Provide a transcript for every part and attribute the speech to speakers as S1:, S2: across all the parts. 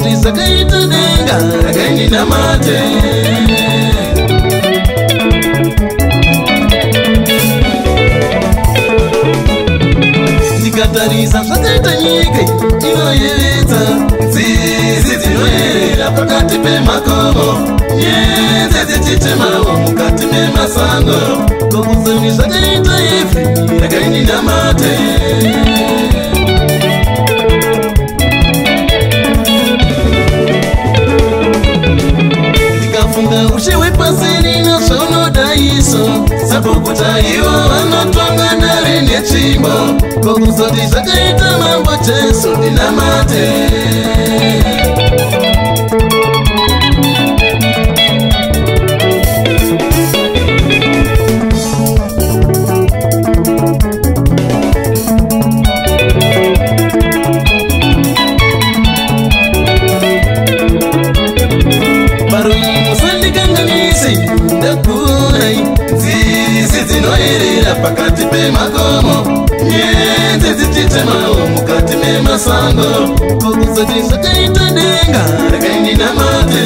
S1: Kokuzoti sakaita denga rakainina mate. Ndikatarisa zvakaita nyika inoyevedza, nzizi dzinoyerera pakati pemakomo, nyenze dzichitemawo mukati memasango. Kokuzoti zvakaita ife rakainina mate. Ndikafunga ushe wepasiri nazvonoda iso, sapokuta ivo vanotonga nare netsvimbo. Kokuzoti zvakaita mambo Jesu ndinamate. Pakati pemakomo, nyenze dzichitemawo mukati memasango. Kokuzoti zvakaita denga rakainina mate.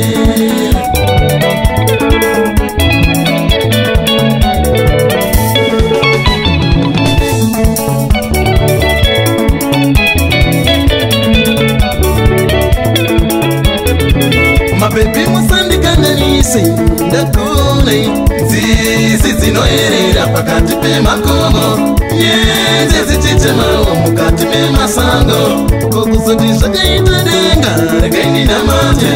S1: Mabebi musandikanganise, ndakunai nzizi dzinoyerera pakati pemakomo, nyenze dzichitemawo mukati memasango. Kokuzoti zvakaita denga rakainina mate.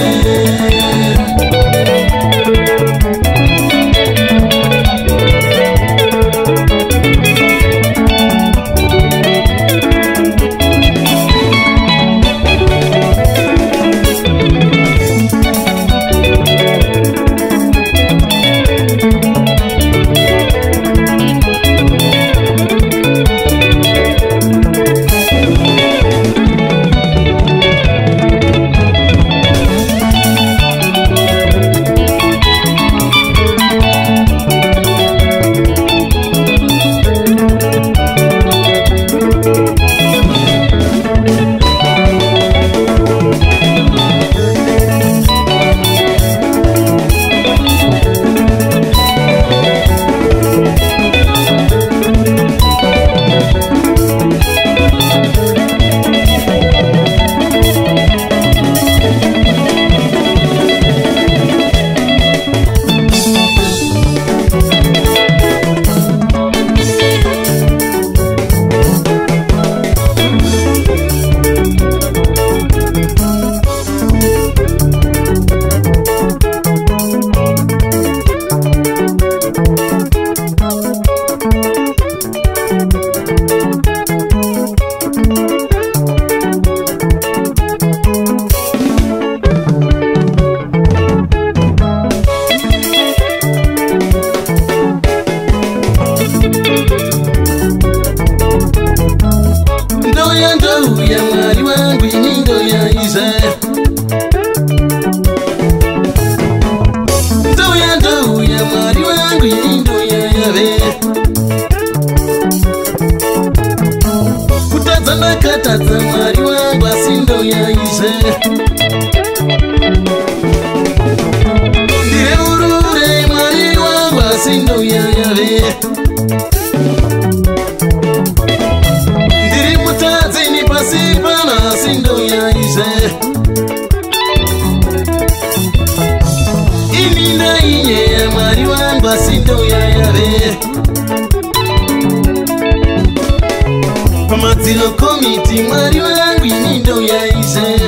S1: Ndoya mwari wangu ini ndoya ize. Ndoya mwari wangu ini ndoya yave. Kutadza ndakatadza mwari wangu asi ndoya ize. Ndireurure mwari wangu asi ndoya yave. Sipana sindo ya ize. Ininda inye mwari wangu sindo ya yave. Pamadzilo komiti mwari wangu inindo ya ize.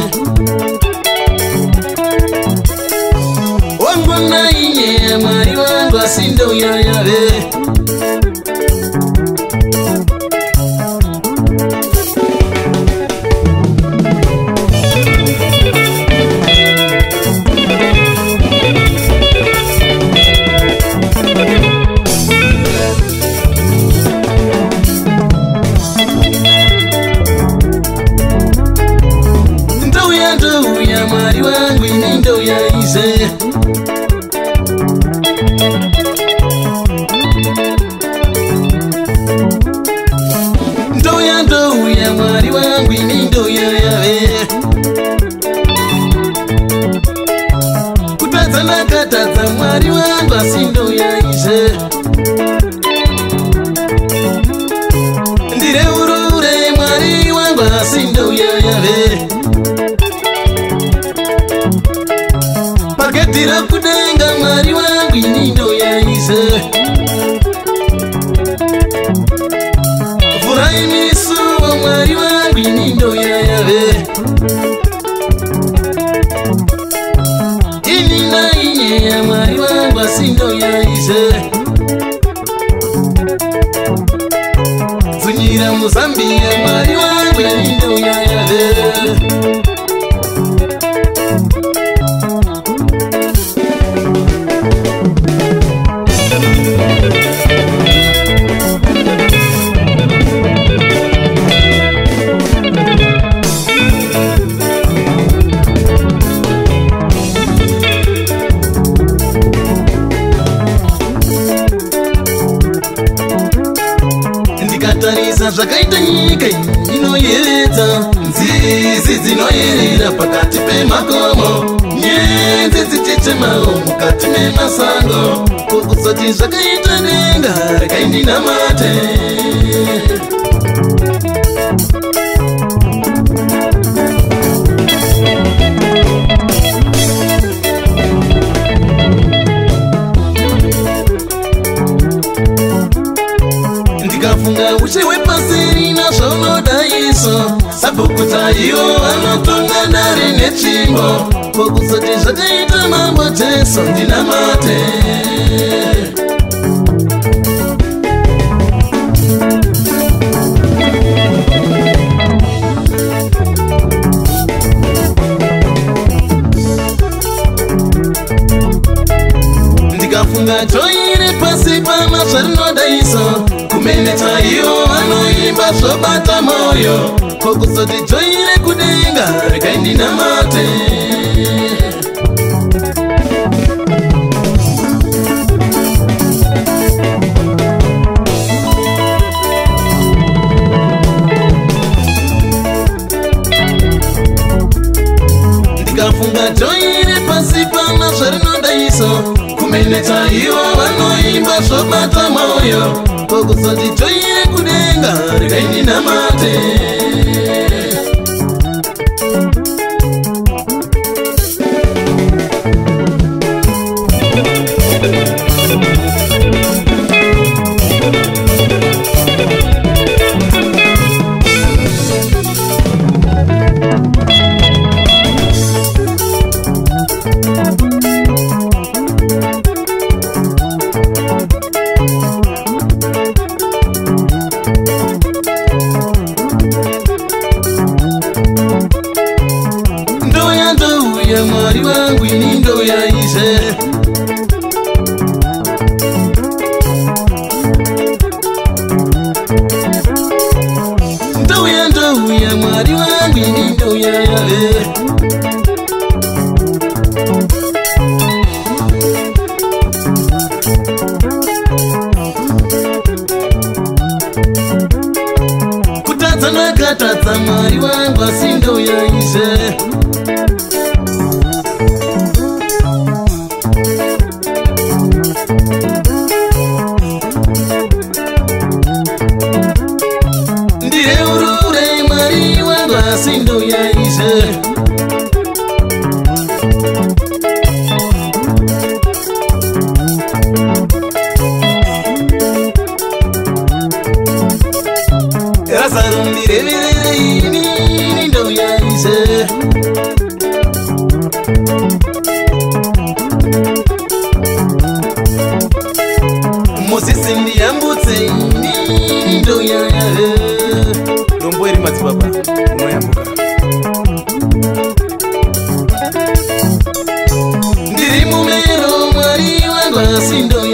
S1: Wangona inye mwari wangu sindo ya yave. Ndoya mwari wangu ini ndoya ize. Ndoya mwari wangu ini ndoya yave. mwari wangu asindo yaishe ndire urure mwari wangu asindo yayave paketira kudenga mwari wangu inindo yaishe furai misuwa mwari wangu inindo yayave inina inye ya mwari wangu asindo yaishe Funyira Mozambia mwari wangu inindo yayave Ndikatarisa zvakaita nyika inoyevedza nzizi dzinoyerera pakati pemakomo nyenzi dzichechemawo mukati memasango kokuzoti zvakaita denga rakaindinamate ndikafunga ushe wepasiri nazvaunodaiso sabukuta iwo vanotonga ndari netsvimbo kokuzoti zvakaita mambo jesu ndinamate ndikafunga joire pasi pama zvarinodaiso kumeneta iwo vanoimba zvobata moyo kokuzoti joire kudenga rikaindinamate ndikafunga joire pasi pama zvarinodaiso kumeneta iwo vanoimba zvobata moyo kokuzoti joire kudenga rikaindinamate ya mwari wangu inindo yaishe ndou ya mwari wangu inindo yayave kutadza nakatadza mwari wangu asindo yaishe asindo yaishe razarumbireverere ini ndo yaishe mosisi ndiyambutse ini ndo yayahe dombo iri madzibaba unoyambuka ndiri mumero mwari wangu asindo